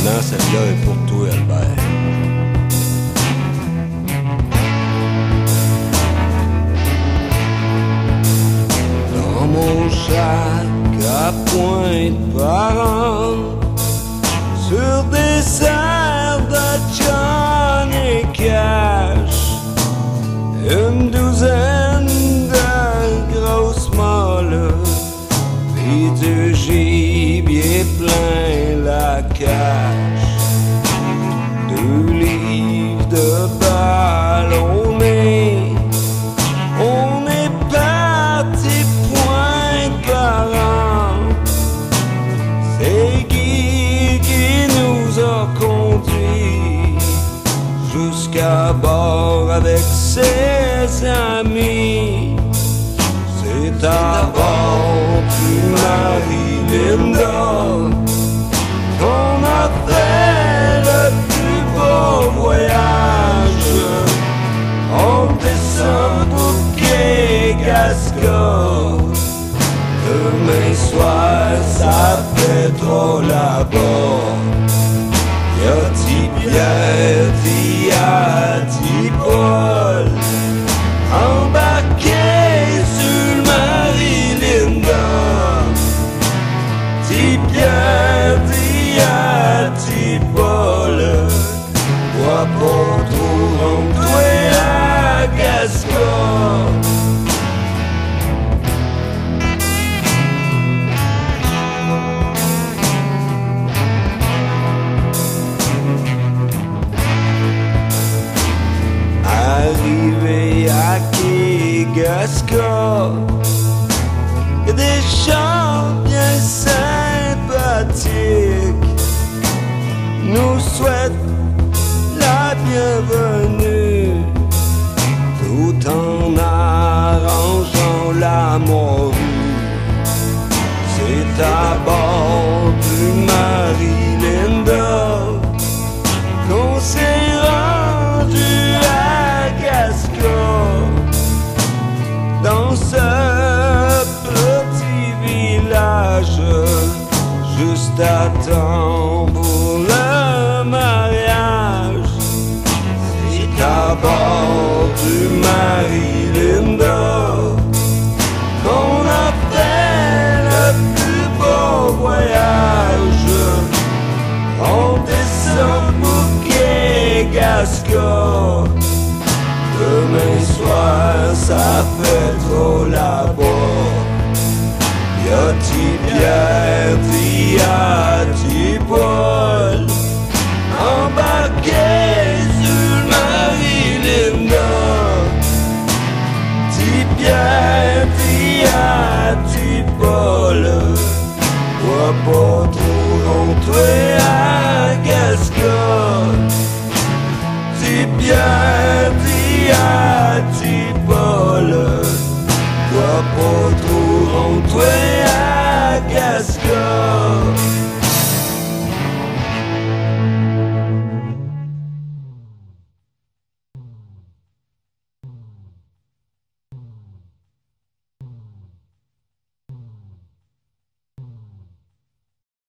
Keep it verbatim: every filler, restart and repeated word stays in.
Maintenant, celle-là est pour toi, Albert. Dans mon chac à pointe par an, sur des serres de Johnny Cash, une douzaine de grosses molles, puis du gibier plein la cache, deux livres de ballonnés. On est parti point par an. C'est Guy qui nous a conduits jusqu'à bord avec ses amis. C'est à bord du Marie-Linda qu'on a fait le plus beau voyage. On descend pour Quai Gascon. Demain soir, ça fait trop là-bas. Y'a dit Pierre, dit à dit Paul, embarqué sur le Marie-Linda. Dit Pierre, dit à dit Paul, bois pas trop rentrer à Gascon. Arrivé à Quai Gascon, y'a des gens bien sympathiques nous souhaitent la bienvenue, tout en arrangeant la morue. C'est à bord du Marie-Linda qu'on s'est rendu à Gascon. Dans ce petit village, juste à temps pour le mariage. C'est à bord du Marie-Linda qu'on a fait le plus beau voyage. On descend pour Quai Gascon. Demain soir, ça fait trop là-bas. Y'a dit Pierre, dit à dit Paul, embarqué sur le Marie-Linda. Dit Pierre, dit à dit Paul, bois pas trop rentrer à Gascon. Dit Pierre, dit à